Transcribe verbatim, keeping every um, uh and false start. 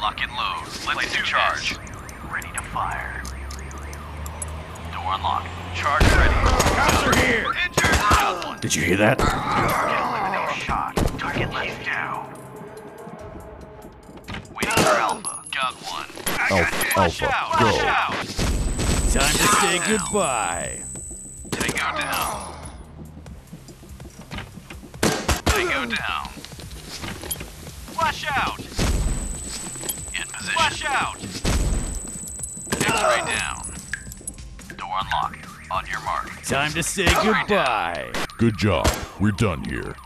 Lock and load. Let's do charge. Ready to fire. Door unlocked. Charge ready. Cops are here! Injured! Down one. Did you hear that? Target eliminated. Shot. Target left down. Waiting for Alpha. Got one. I got Alpha, you. Flash Alpha, out. go. Flash out. Time to say goodbye. Tango down. Tango down. Flash out. In position. Flash out. X-ray down. Door unlocked. On your mark. Time to say goodbye. Good job. We're done here.